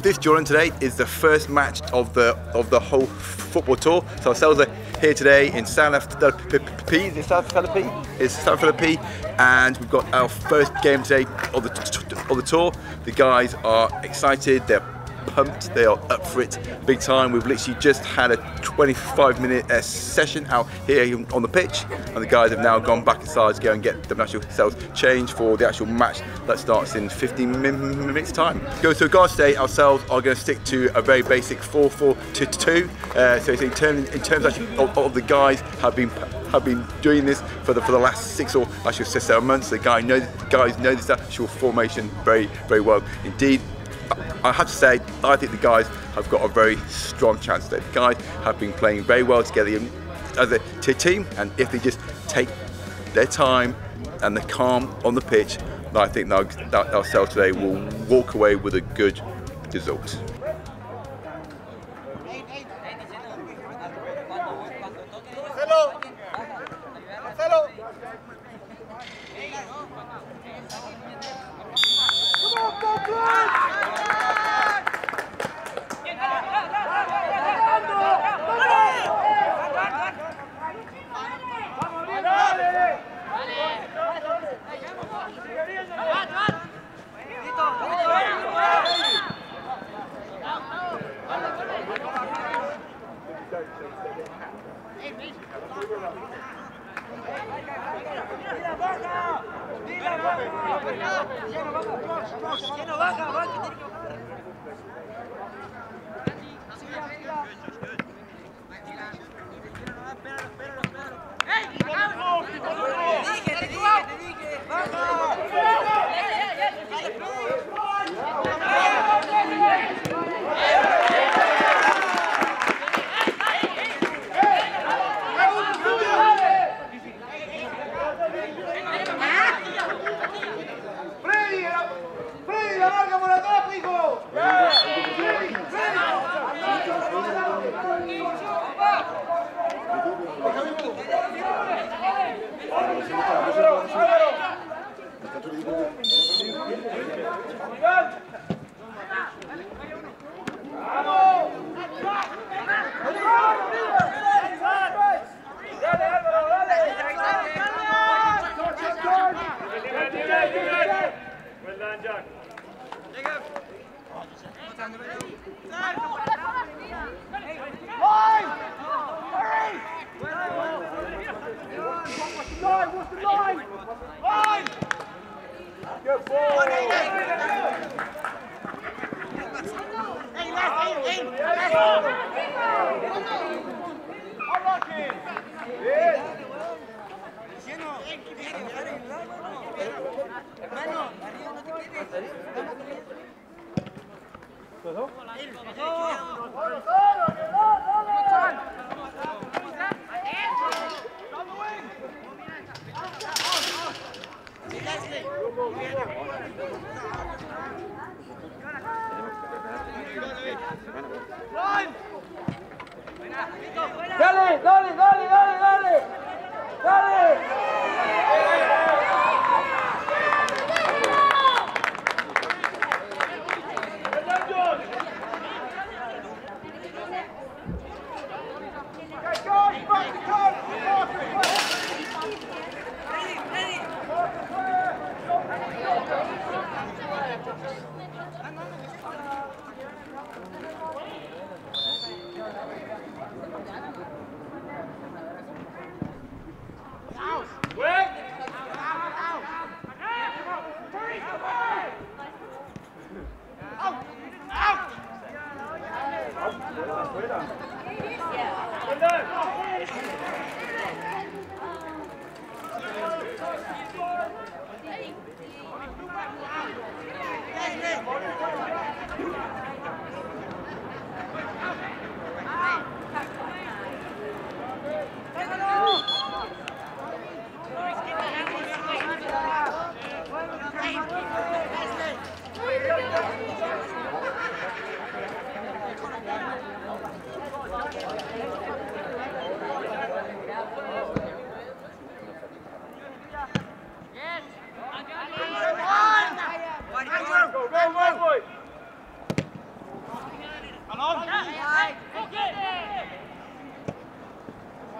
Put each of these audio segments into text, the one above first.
This, Jordan, today is the first match of the whole football tour. So ourselves are here today in San Felipe. Is it San Felipe? It's San Felipe, and we've got our first game today of the tour. The guys are excited. They're pumped. They are up for it big time. We've literally just had a 25-minute session out here on the pitch, and the guys have now gone back inside to go and get themselves changed for the actual match that starts in 15 minutes time. So guys, today ourselves are going to stick to a very basic 4-4-2. So in terms actually of the guys have been doing this for the last 6 or actually 7 months. The guys know this actual formation very well indeed. I have to say, I think the guys have got a very strong chance today. The guys have been playing very well together as a team, and if they just take their time and the calm on the pitch, I think that ourselves today will walk away with a good result.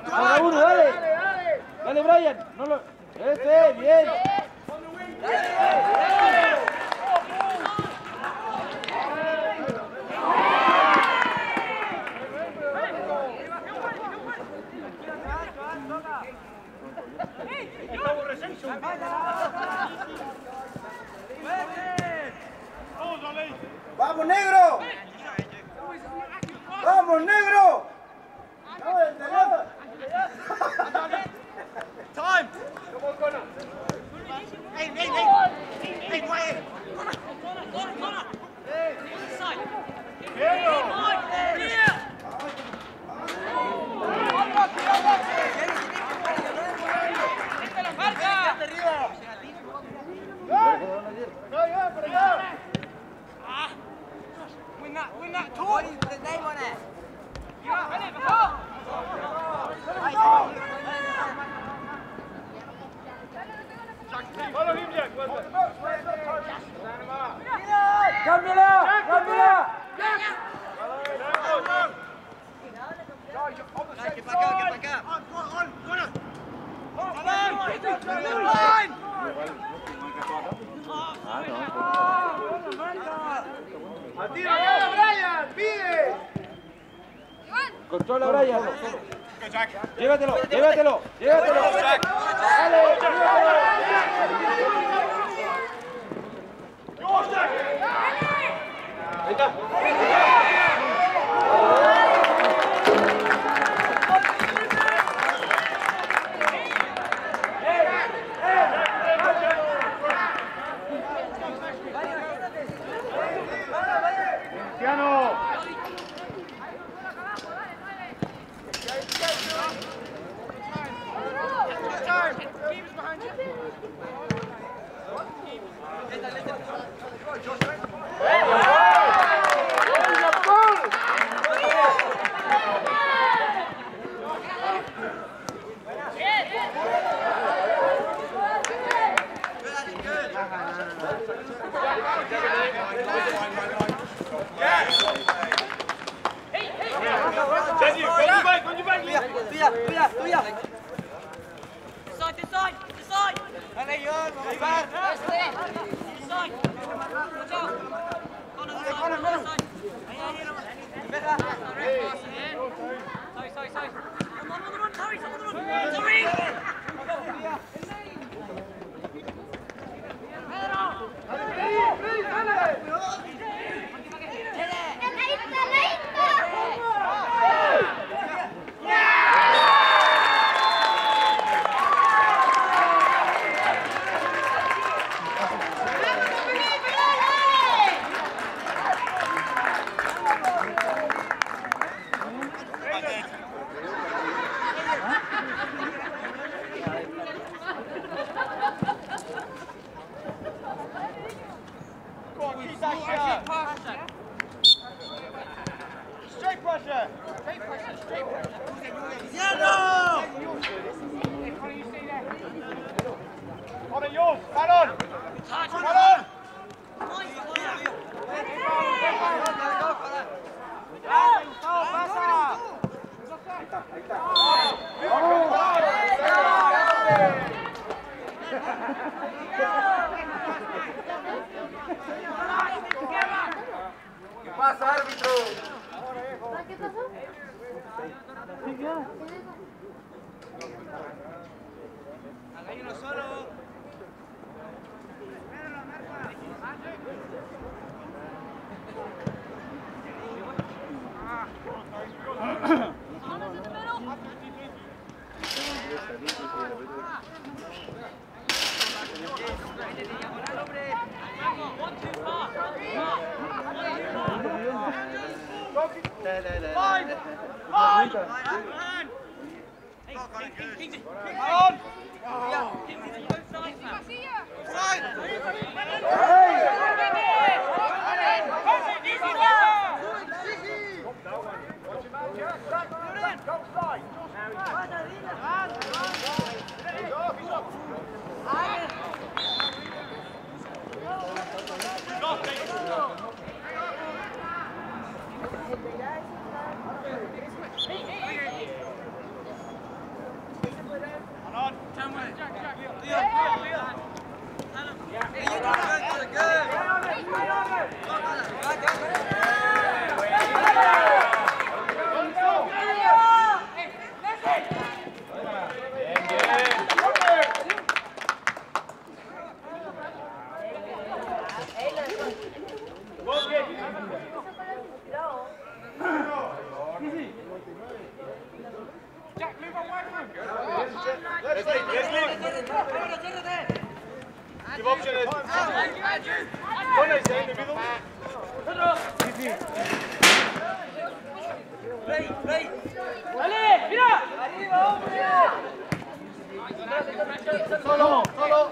Ahora uno, dale. Dale, Brian. No lo... bien. ¡Vamos, negro! ¡Vamos, negro! Time! Come on, Connor. Hey, Wyatt! Connor! Inside! Win that toy! Put a name on it! Follow him, Jack. ¡Cámbiala! ¡Cámbiala! Get back up! On! ¡Atira, Brian! ¡Pide! Controla, Brian. Llévatelo. Dale. Ahí está. ¿Qué pasa, árbitro? ¿Qué pasó? Hay uno solo. Give option is. Connor is in the middle. Dale, mira. Arriba, hombre. Solo.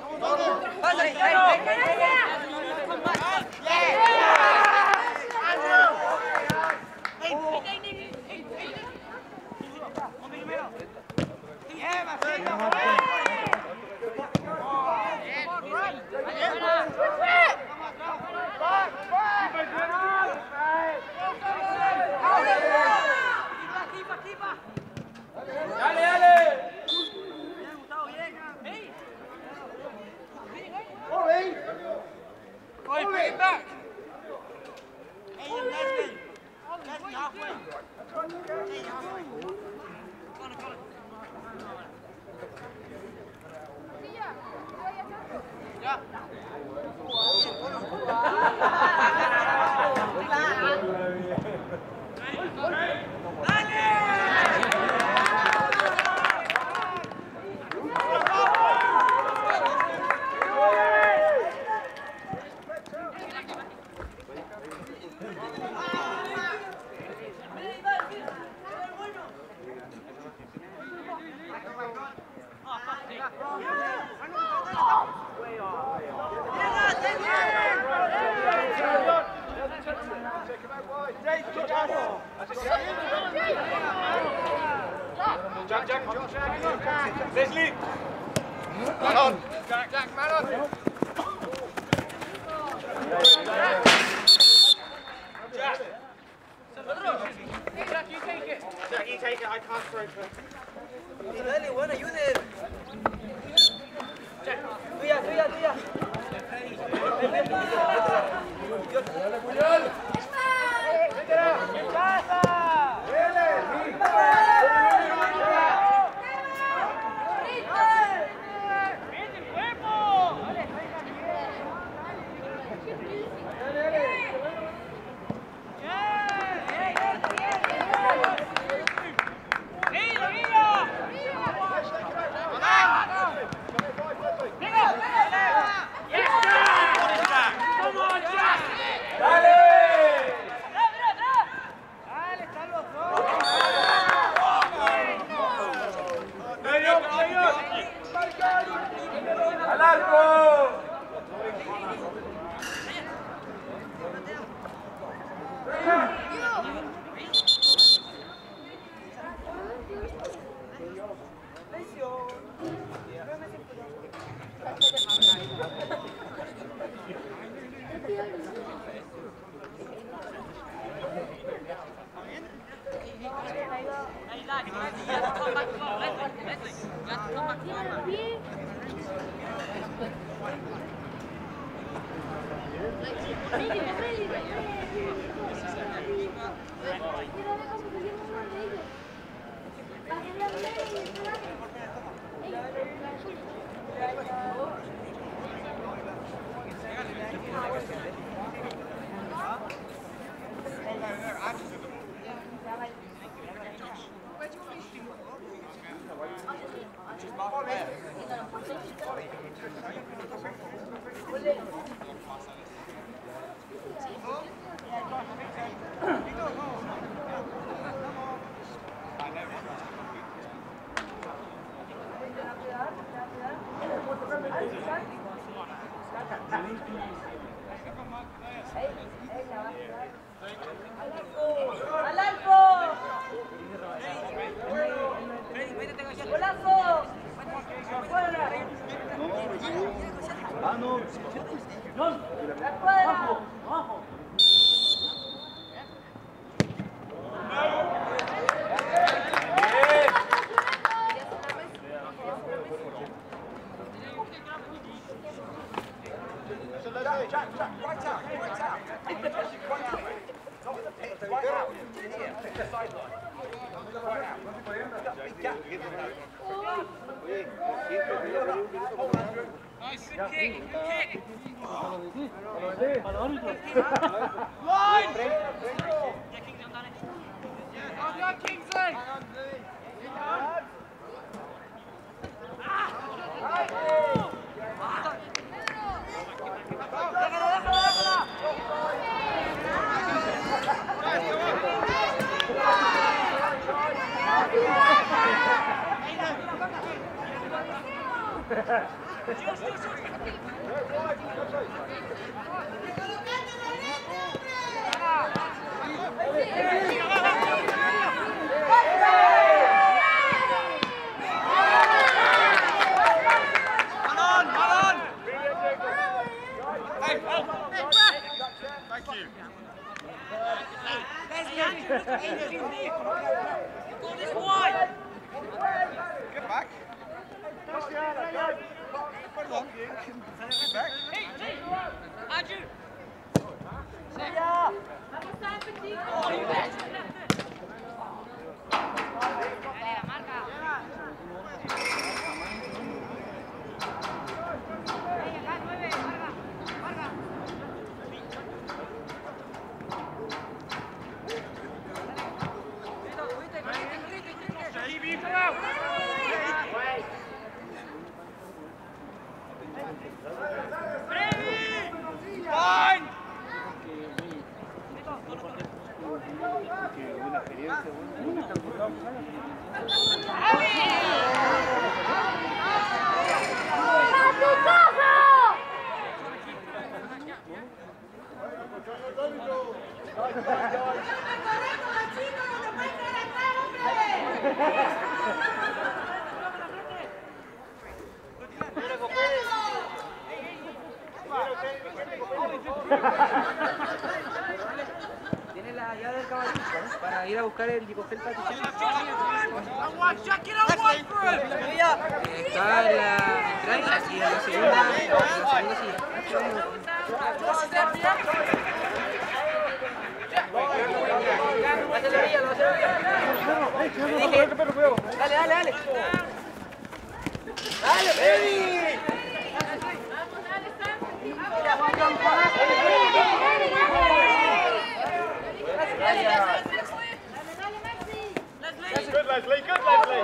Leslie! Man on! Jack, man on! Jack, you take it! Jack, you take it, I can't throw for it. Dale, bueno, ayuden. Tuya. ¿Qué pasa? Tiene la llave del caballito, ¿no? Para ir a buscar el Dicofel para que está en la entrada y en la segunda Dale, dale, dale. Dale, baby. Good, Leslie. Good, Leslie.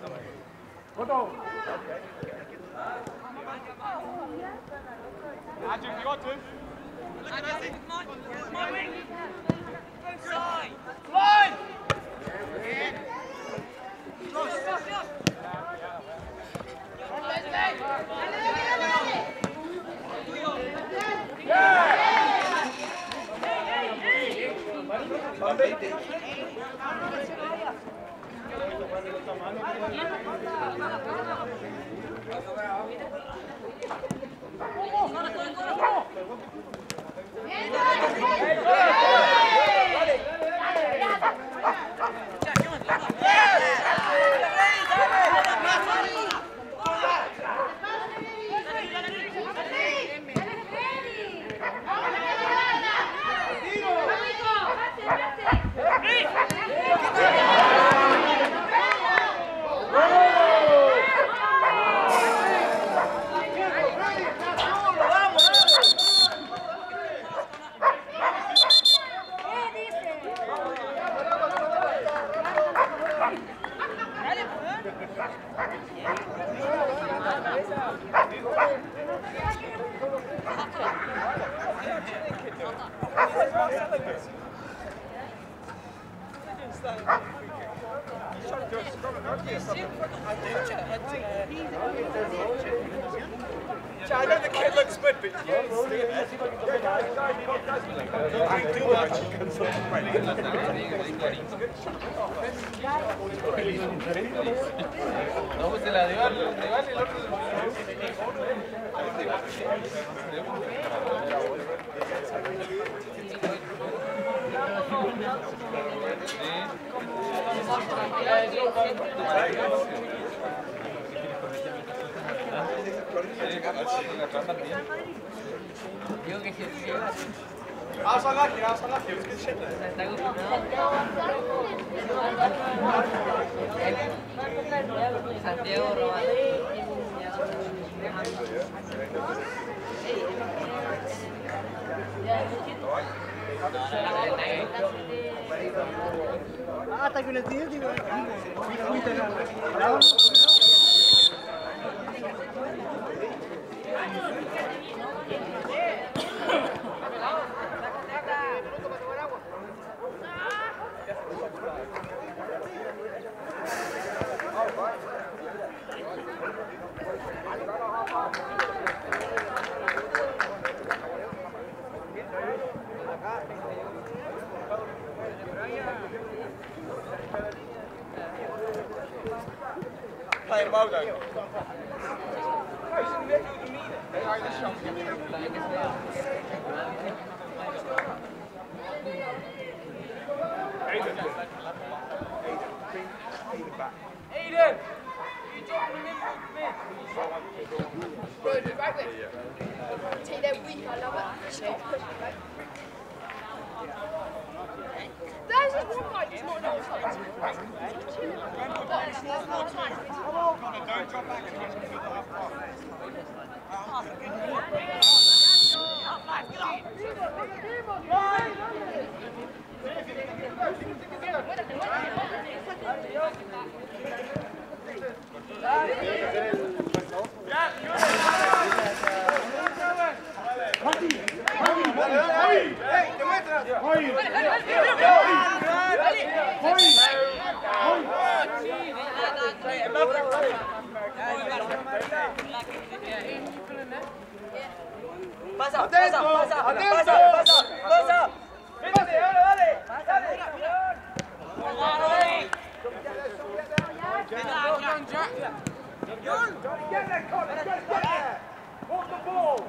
I know the kid looks good, but don't do much. No, pues se la dio al rival y el otro digo que si I was unlucky, it was good shit there. está acostumbrado. Santiago Román. Hasta que le tiré, digo, Playing well though. Aiden! You dropping him in with me? Bro, do right way. Take that weak, I love it. Stop pushing, right? There's just one guy who's not no sides. There's no time. Don't drop back and try to fill the half part. Pasa, pasa, pasa, pasa, pasa, pasa. Vente, dale, dale. Get there, Colin, get there! Walk the ball!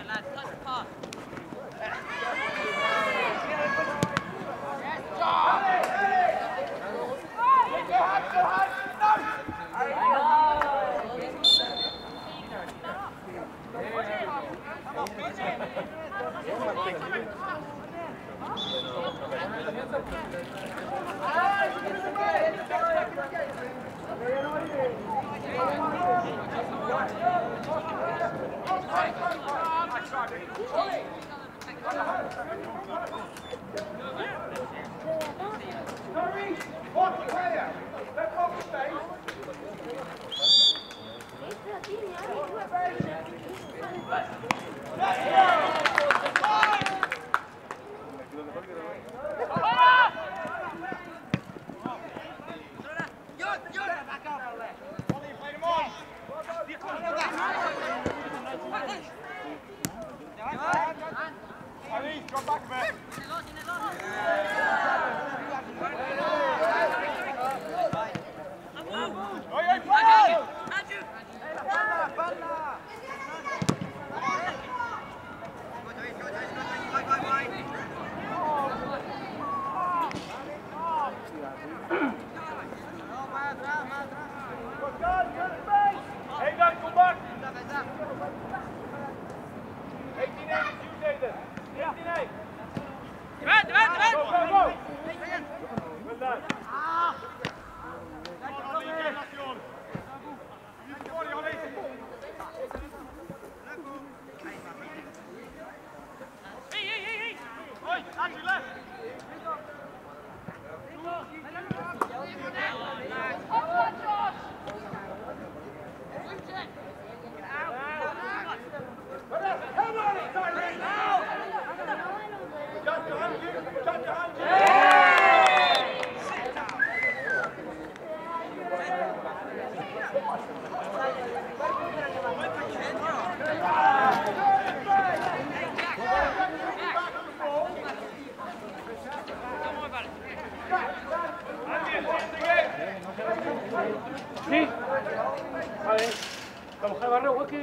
Sí. A ver, vamos a barrer, hueque.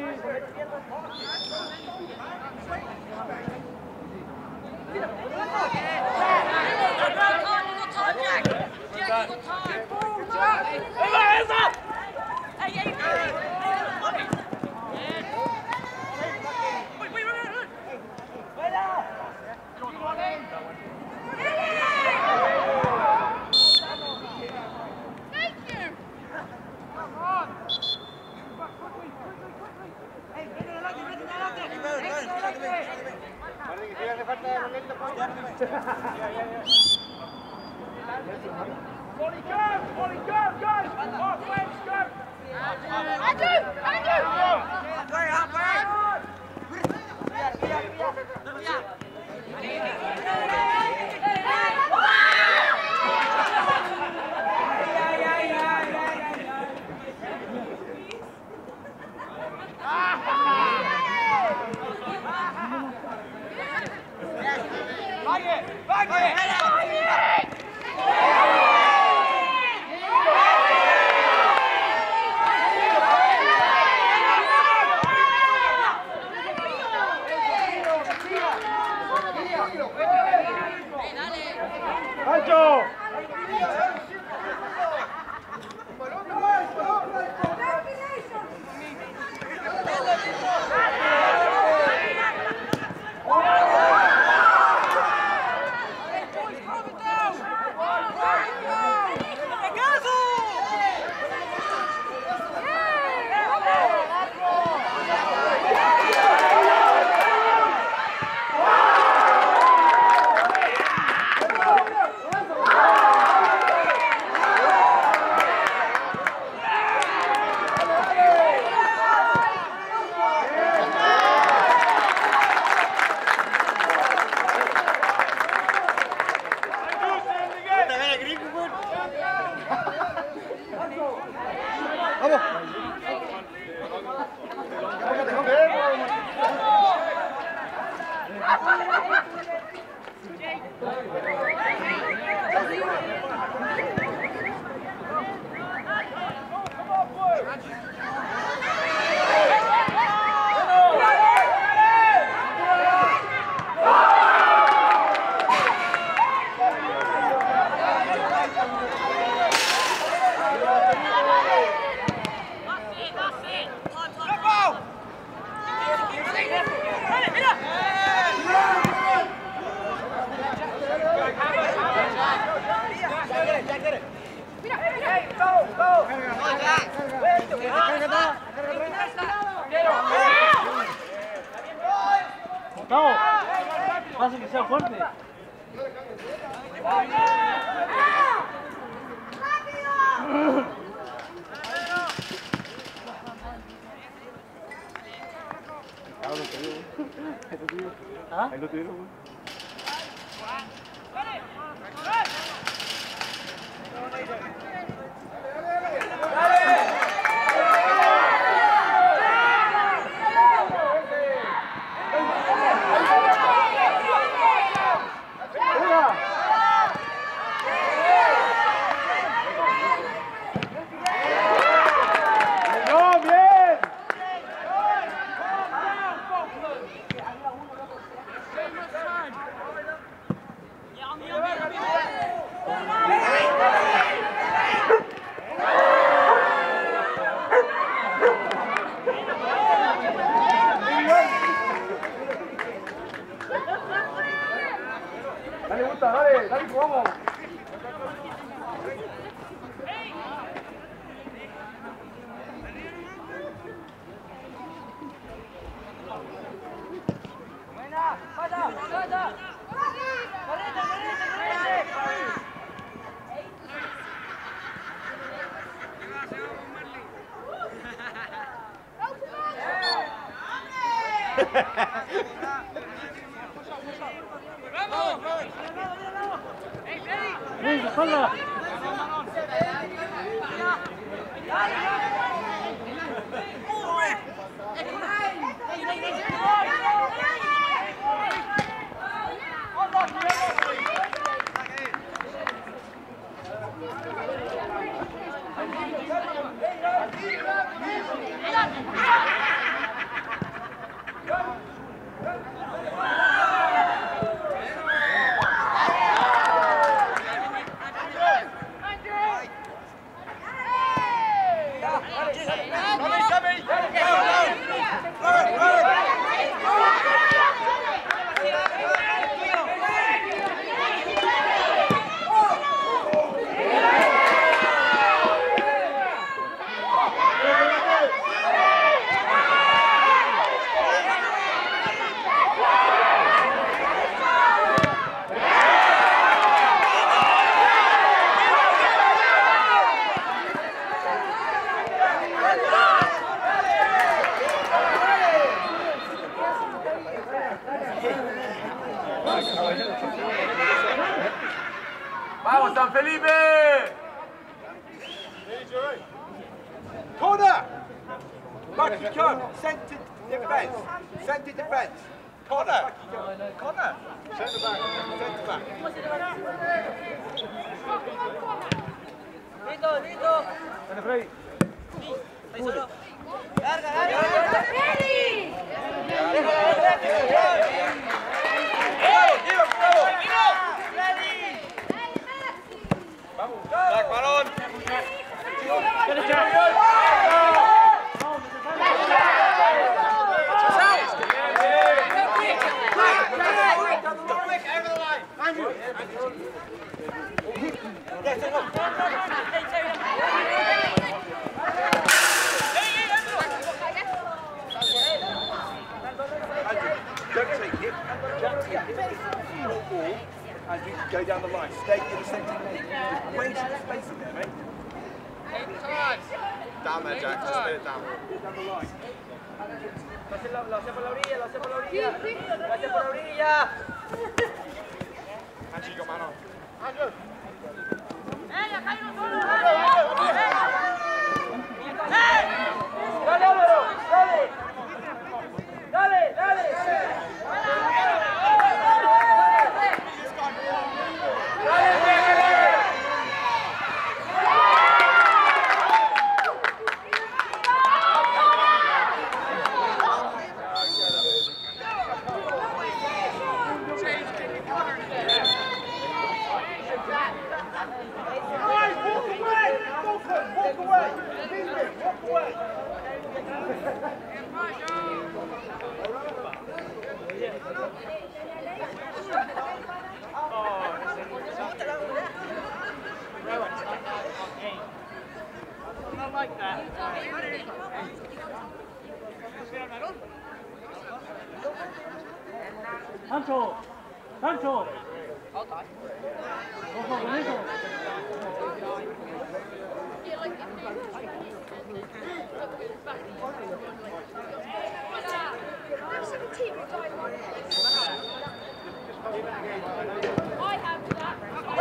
Gustavo, hace que sea fuerte. ¿Ah? Ahí lo tuvieron. Dale, gusta, dale, dale, vamos. Buena, pasa, pasa. Correte, correte, ¡Venga, jala! ¡Vamos, San Felipe! Corner! Back you come! Centre defence! Centre defence! Corner! Corner! Centre back! Centre back! Listo, listo. Dale, Freddy. Ahí solo. Larga, larga, larga. ¡Freddy! ¡Vamos! ¡Back, balón! And you go down the line. Stay in the centre. Where's the space in there, mate? Down there, Jack. Just spin it down. Down the line. Lo hace por la orilla, lo hace por la orilla. Lo hace por la orilla. Actually, you got man on. Dale, Álvaro, dale. Dale, dale. Not like that. Sancho. Sancho. Ojo con eso. I have that.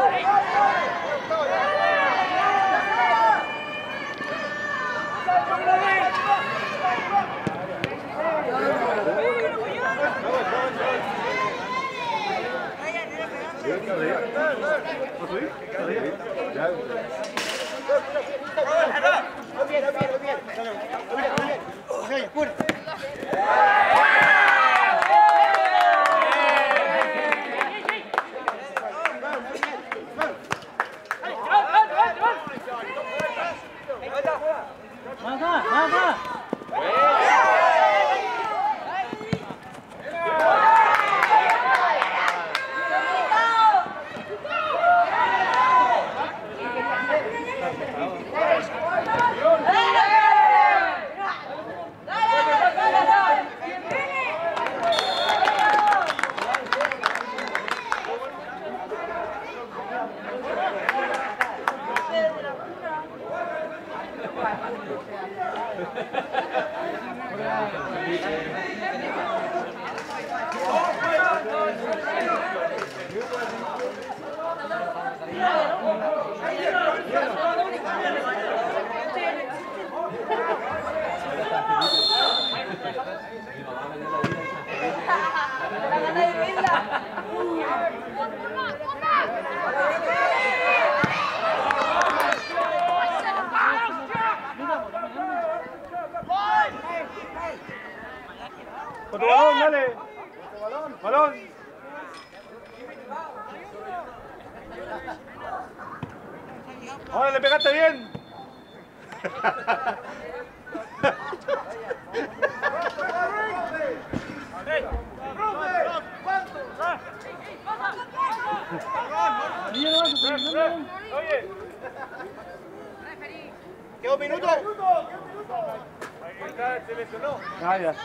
Con tu balón, dale. Balón. Ahora le pegaste bien. ¿Qué 2 minutos? Ahí está, se lesionó. Ah, ya.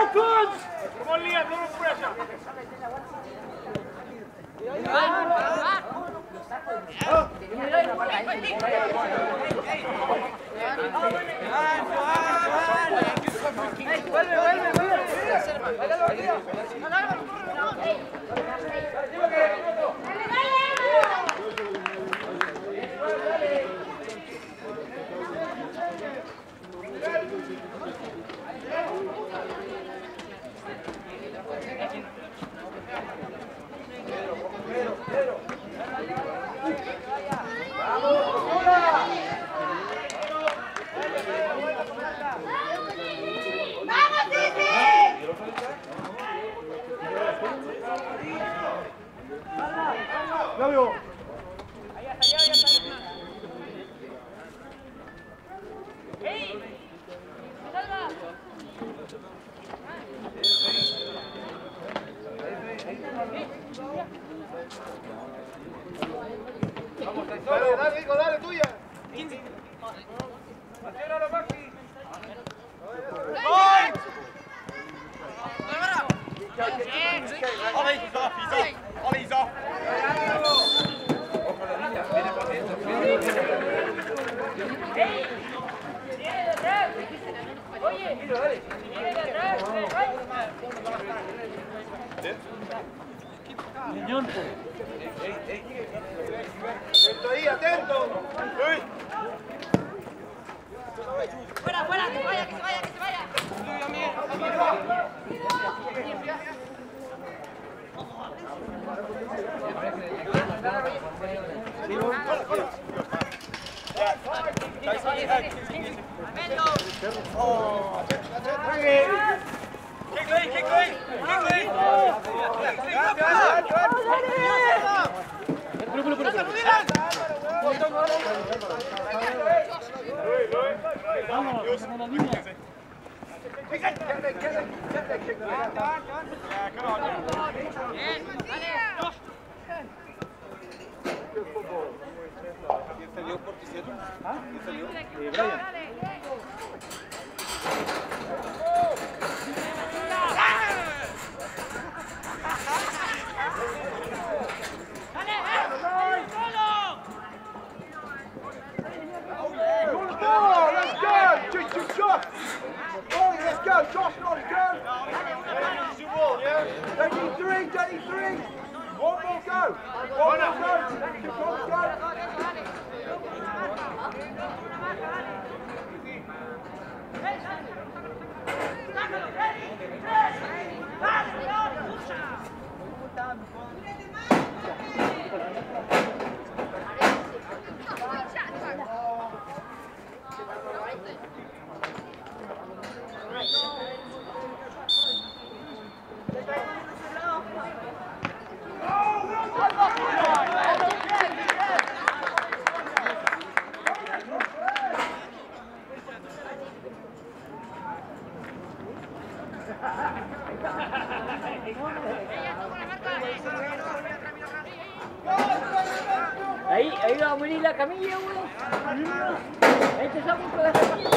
Come on, Liam, no pressure. Dale, Rico, dale, tuya. Ollie's off, he's off. Ollie's off. Atento ahí, atento. Fuera, fuera, que se vaya, que se vaya, que se vaya. Ahí va a morir la camilla, güey. Ahí te saco con la camilla.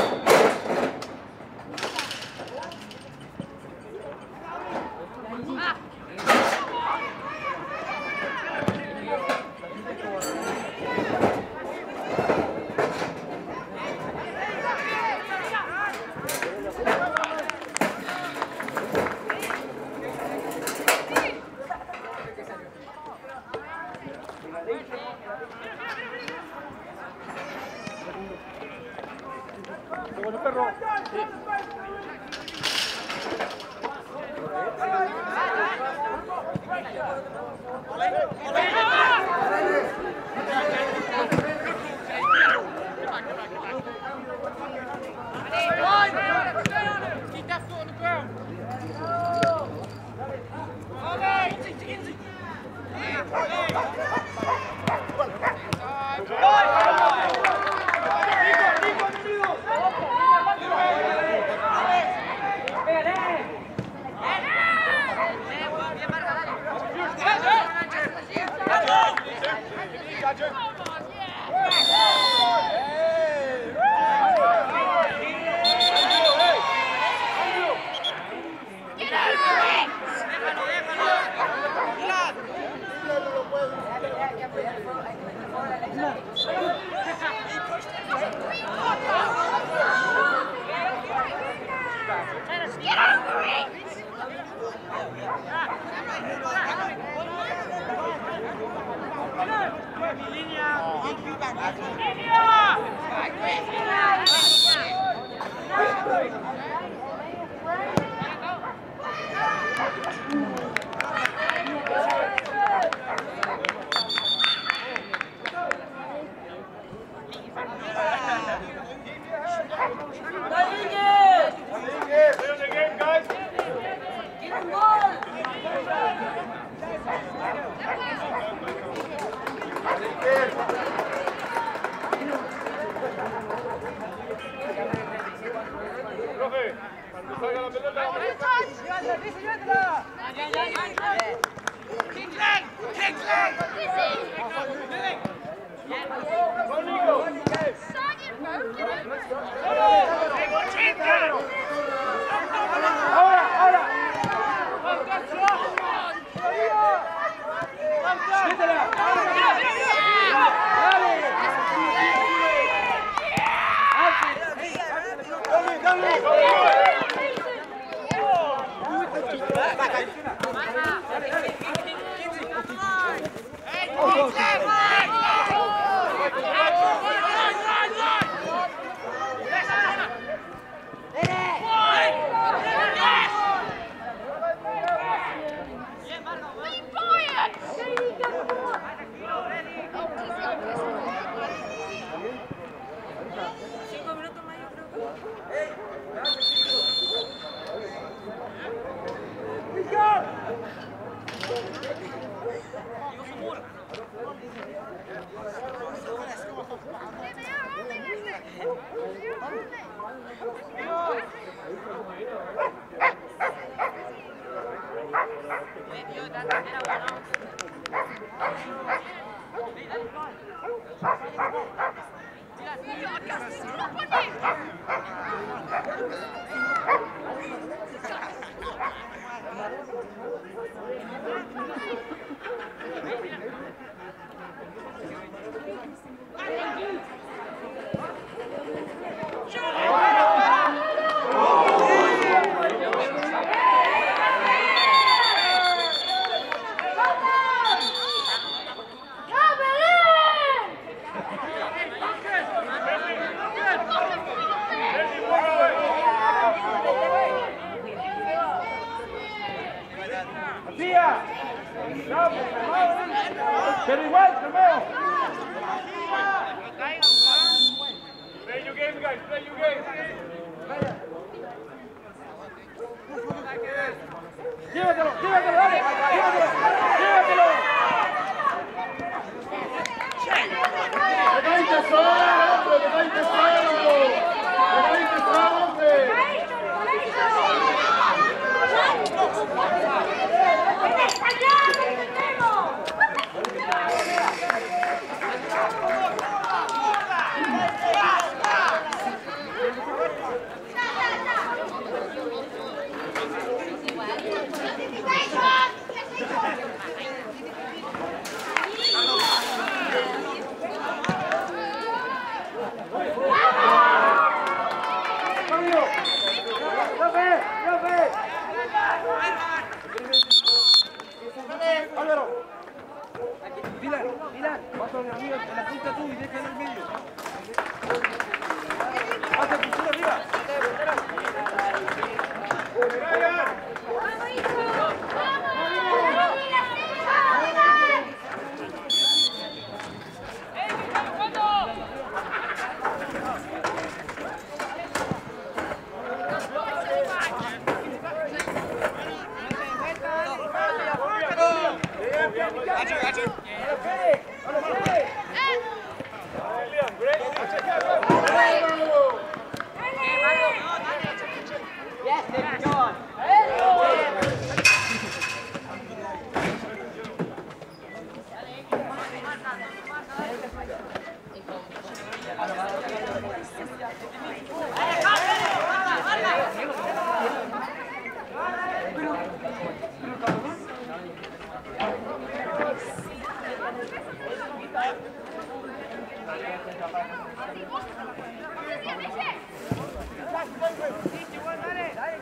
Get over it! Pero igual, Romeo. Play your game, guys. Play your game. Llévatelo, llévatelo, dale. Llévatelo, llévatelo. ¡Pegadito solo, hombre! ¡Pegadito solo! ¡Pegadito solo, hombre! Álvaro. Dylan, vas con el amigo en la punta tú y deja en el medio. Pasa el pincel arriba.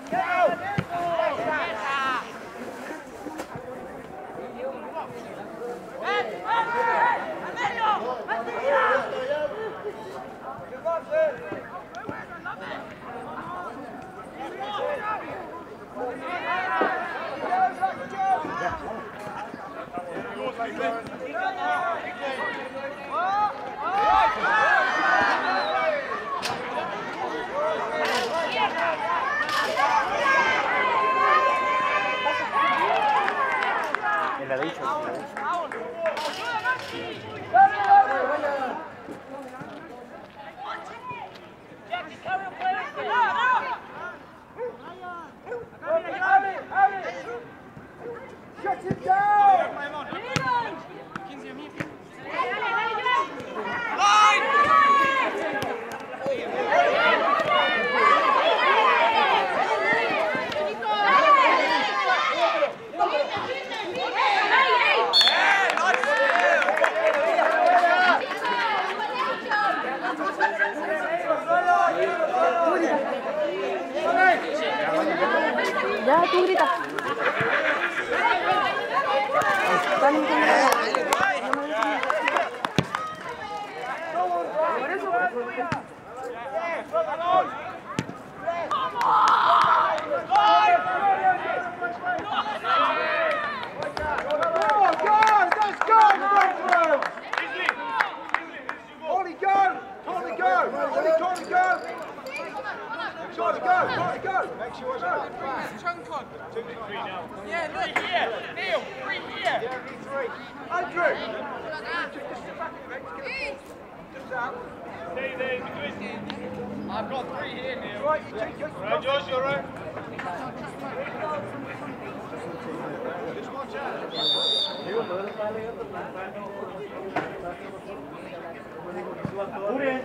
Ya, tú grita. I've got 3 here, Neil. Right, Josh, you're right. Just watch out. Put in.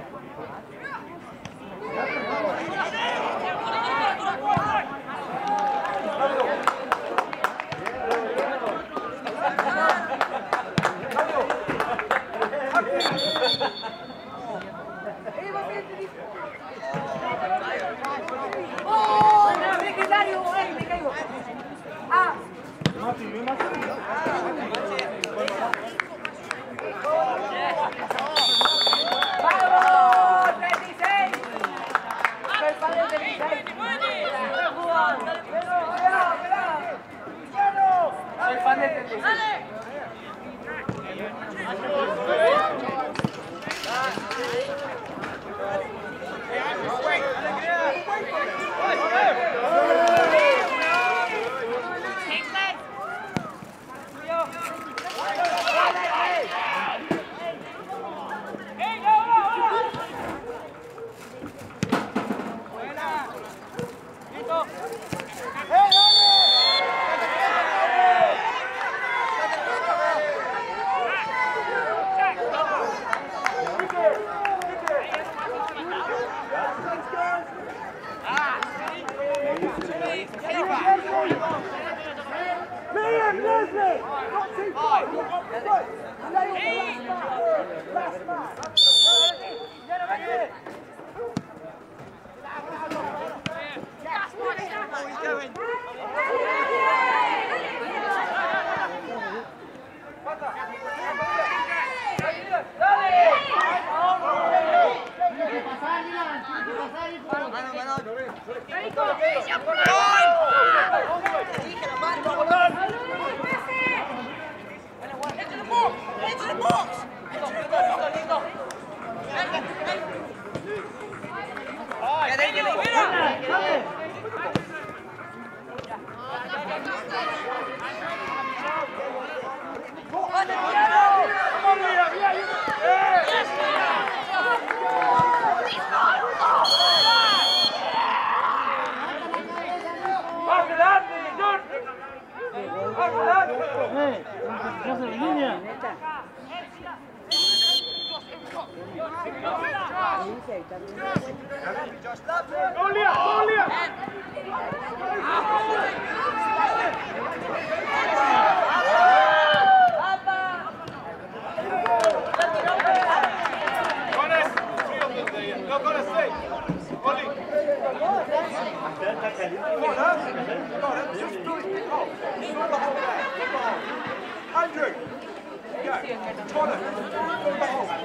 Go, go, stay. Ollie. Andrew, go. Connor, fill the hole.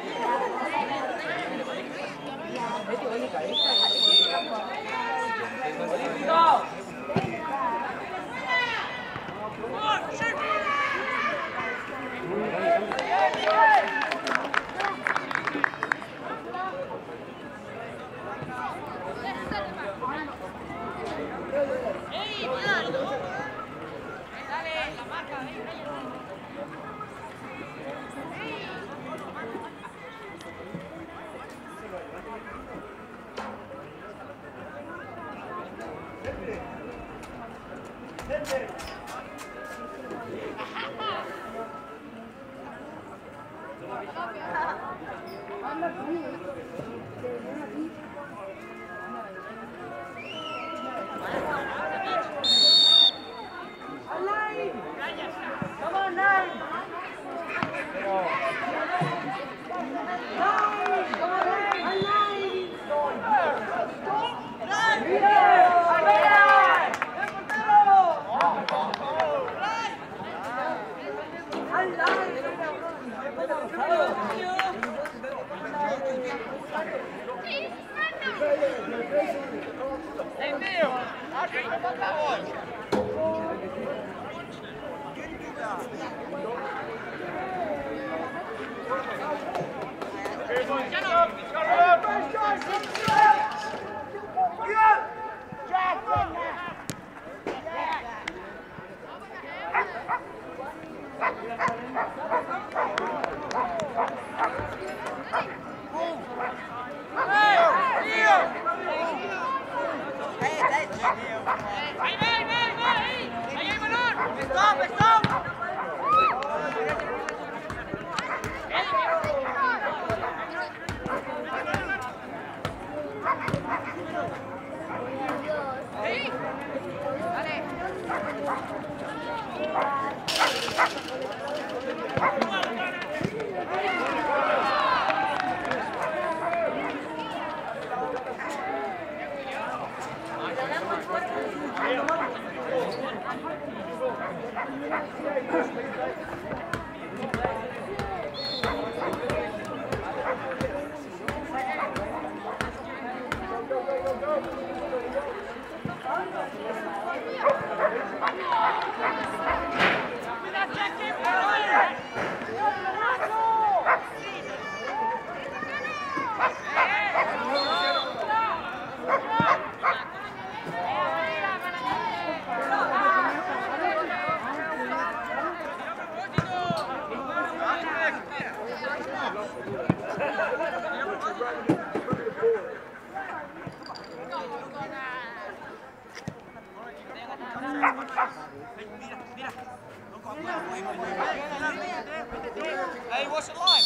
Hey, what's it like?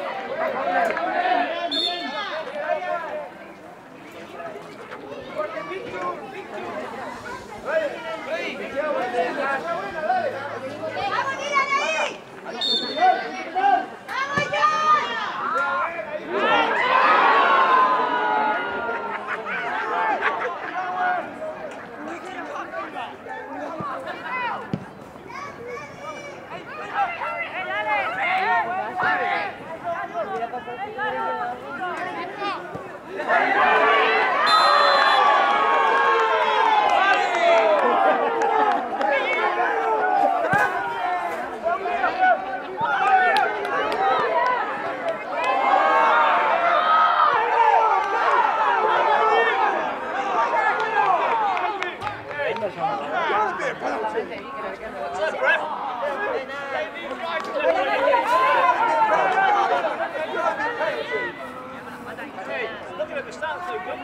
Porque Looking at the stats, so good.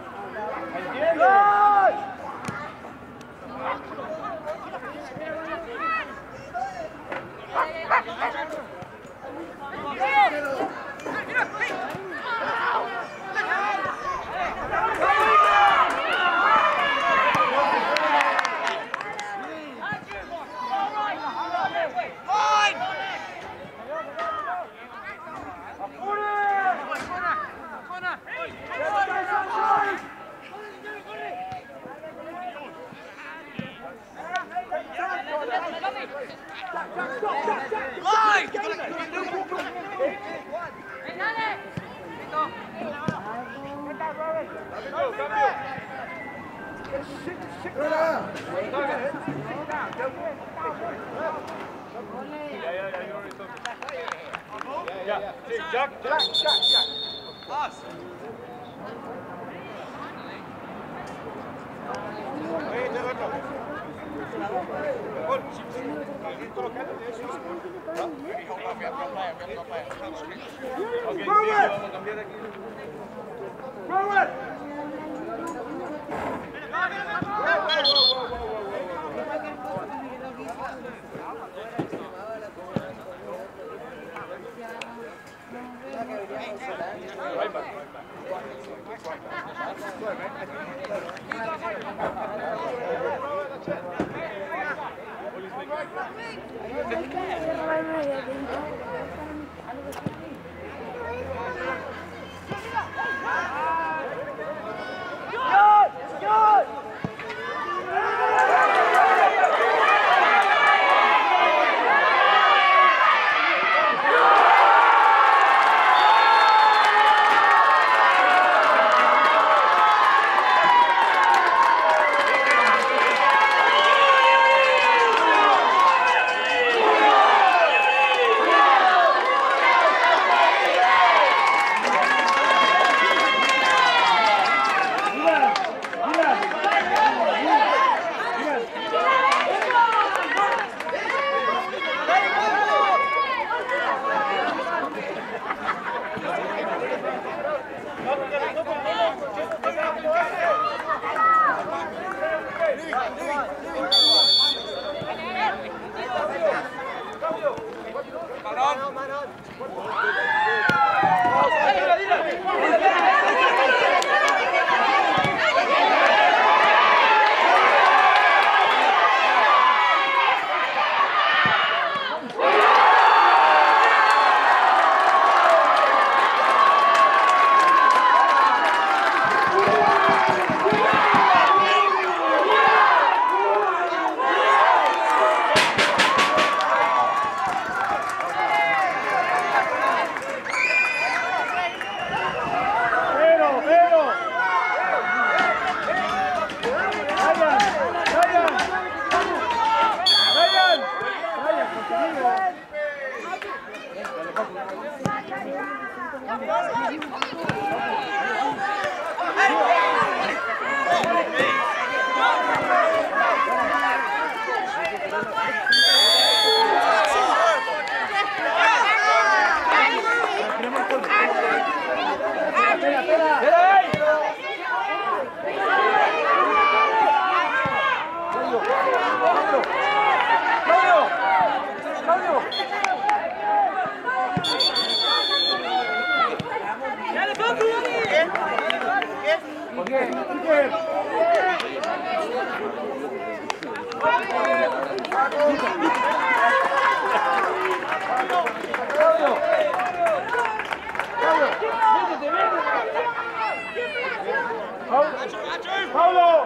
¡Paulo!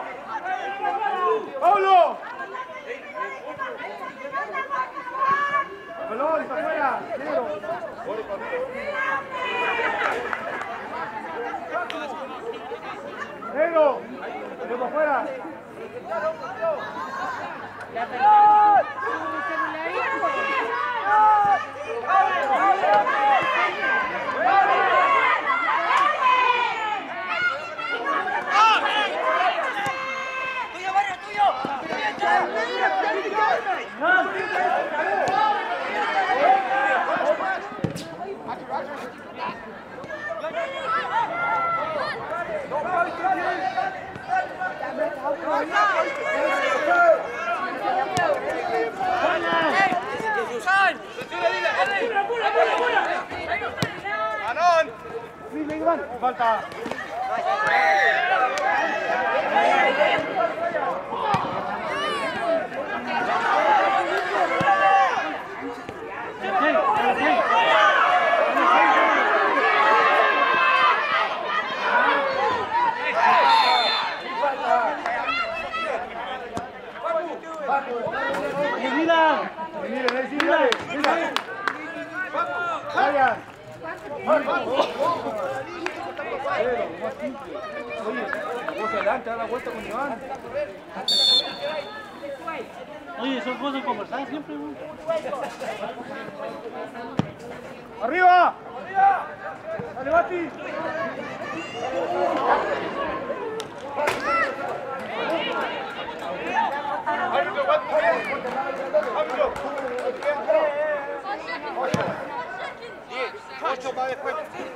¡Paulo! ¡Pelón, para afuera! ¡Negro! ¡Negro para afuera! ¡Tuyo, Barrio, tuyo! Falta. Vos adelante, da la vuelta con Iván. Oye, son cosas conversadas siempre, güey. ¡Arriba! ¡Dale, Bati! Ocho para después.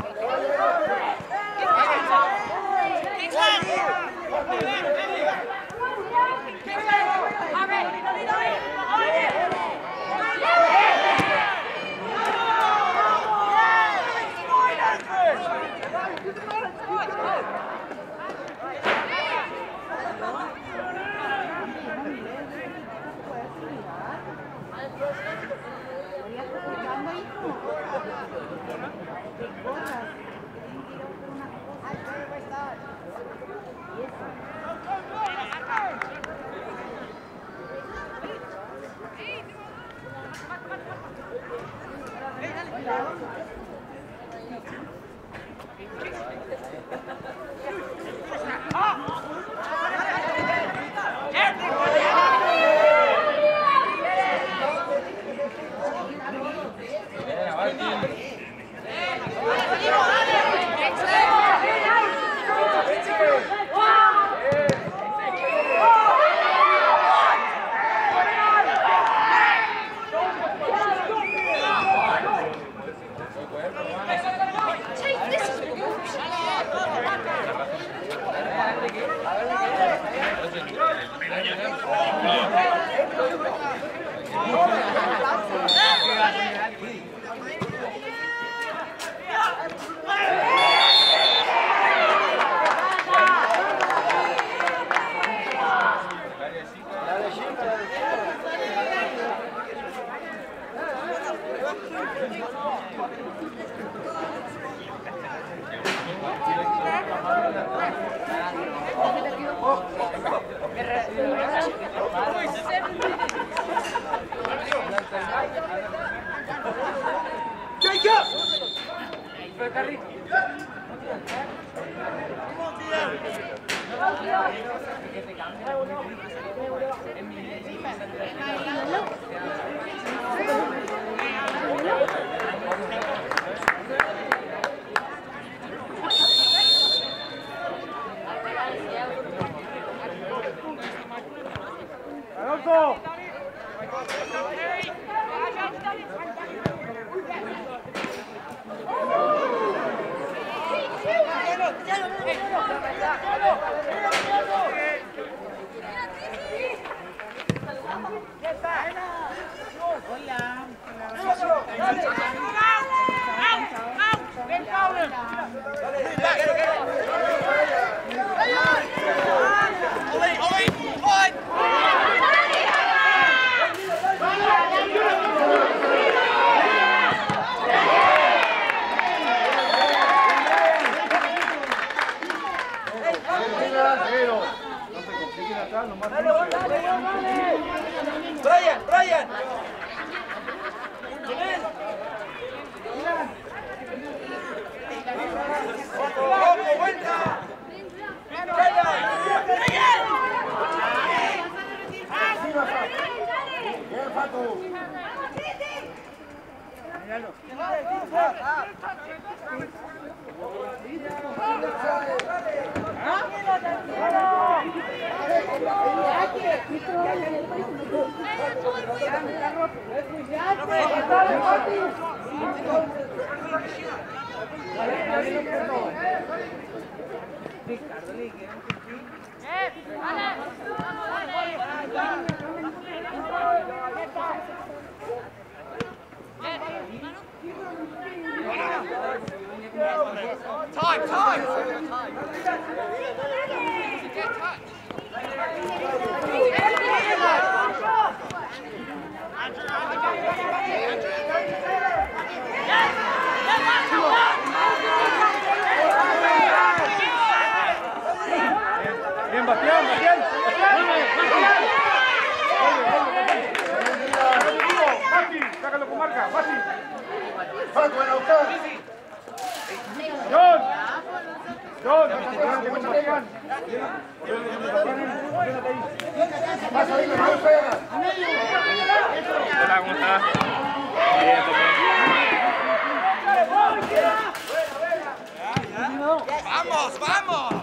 Brian. Bien, Bastián, Bastián. Mati, sácalo con marca, Mati. Bueno, buscar. John, Bastián. Pasa ahí, no pega. Hola, ¿cómo estás? Bien, ¡Vamos, vamos!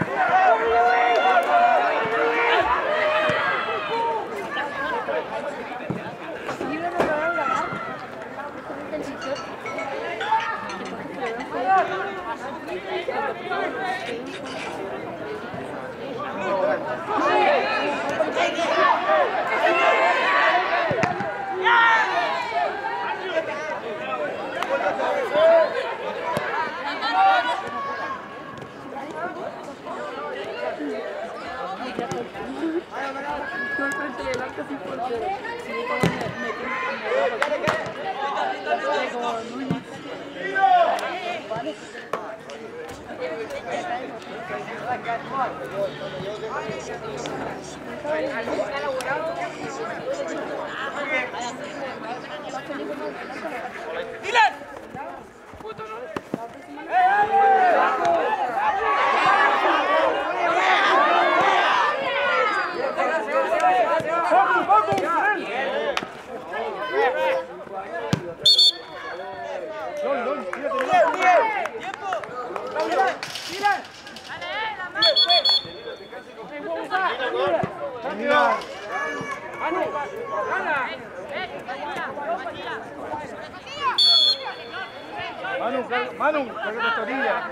Manu, carga la torilla.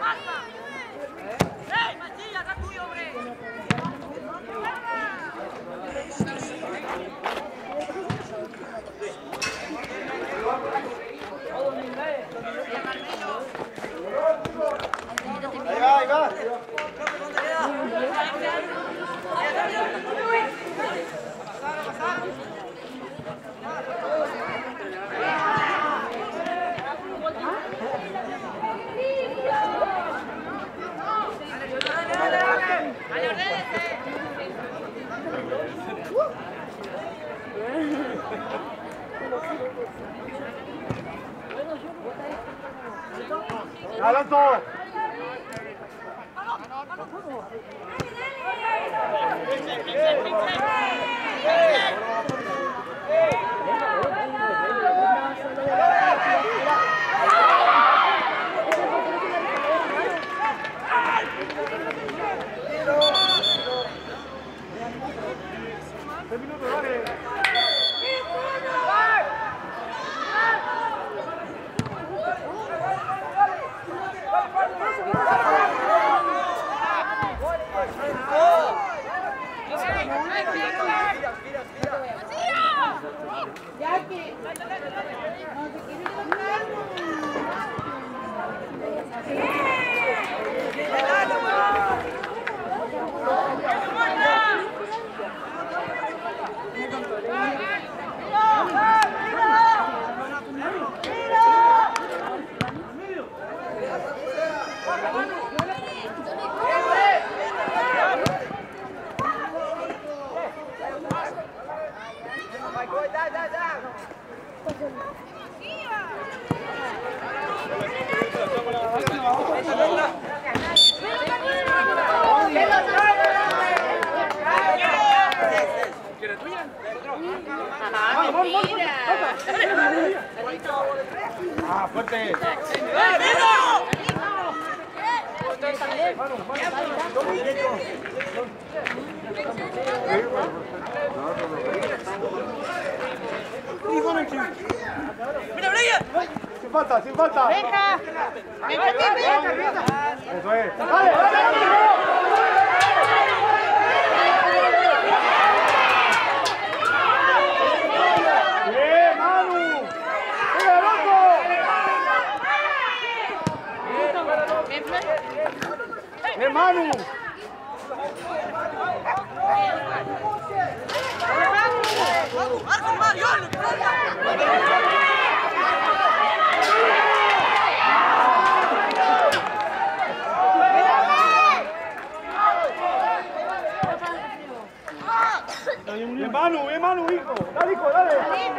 Ahí va. Alonso. Ah, fuerte. ¡Mira, Brian! Sin falta, sin falta. Venga. Eso es. ¡Dale, dale, dale! Manu! Bien, Manu, hijo. Dale, hijo, dale.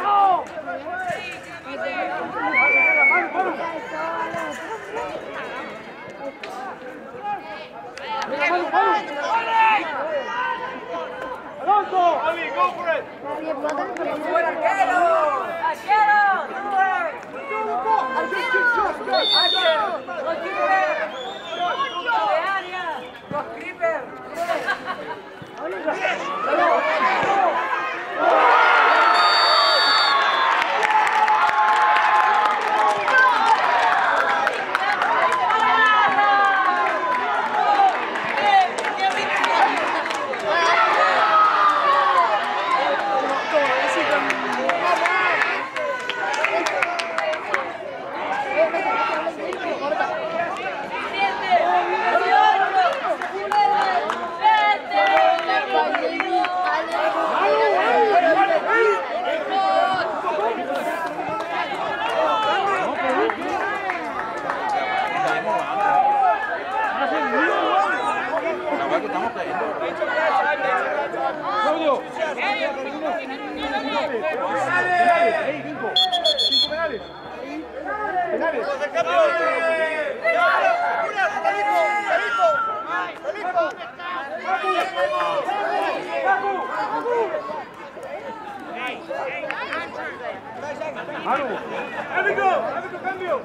Alonso! Ali, go for it! Cambio.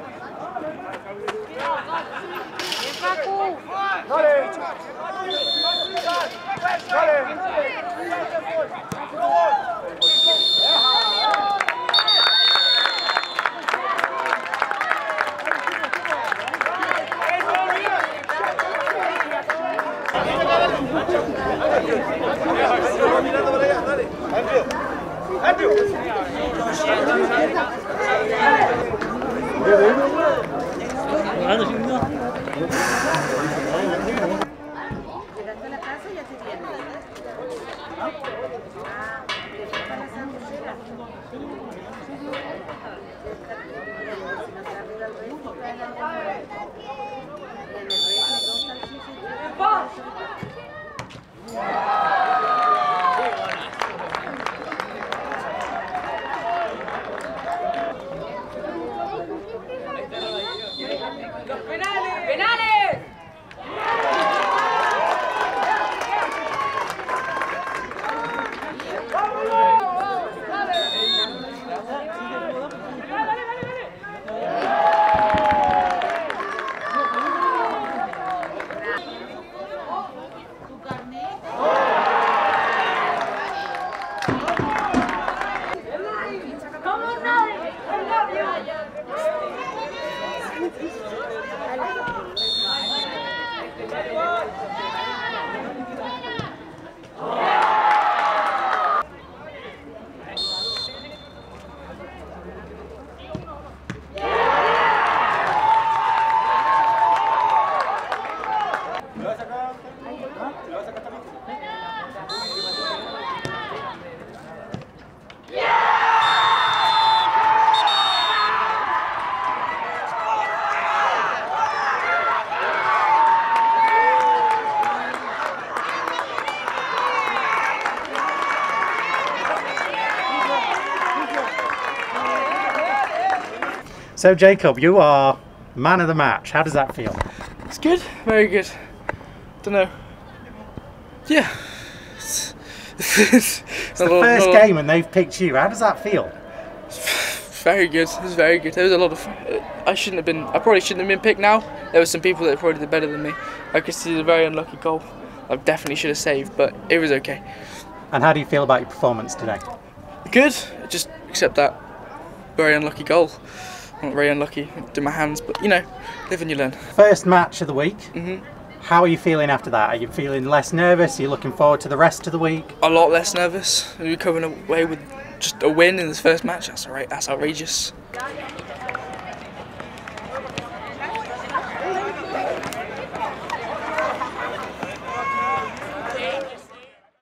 So Jacob, you are man of the match. How does that feel? It's good, very good. Don't know. Yeah. It's the first game and they've picked you. How does that feel? Very good. It was very good. There was a lot of. I probably shouldn't have been picked now. There were some people that probably did better than me. I could see a very unlucky goal. I definitely should have saved, but it was okay. And how do you feel about your performance today? Good. Just accept that very unlucky goal. I'm not very unlucky to my hands, but you know, live and you learn. First match of the week. How are you feeling after that? Are you feeling less nervous? Are you looking forward to the rest of the week? A lot less nervous. We're coming away with just a win in this first match. That's alright. That's outrageous.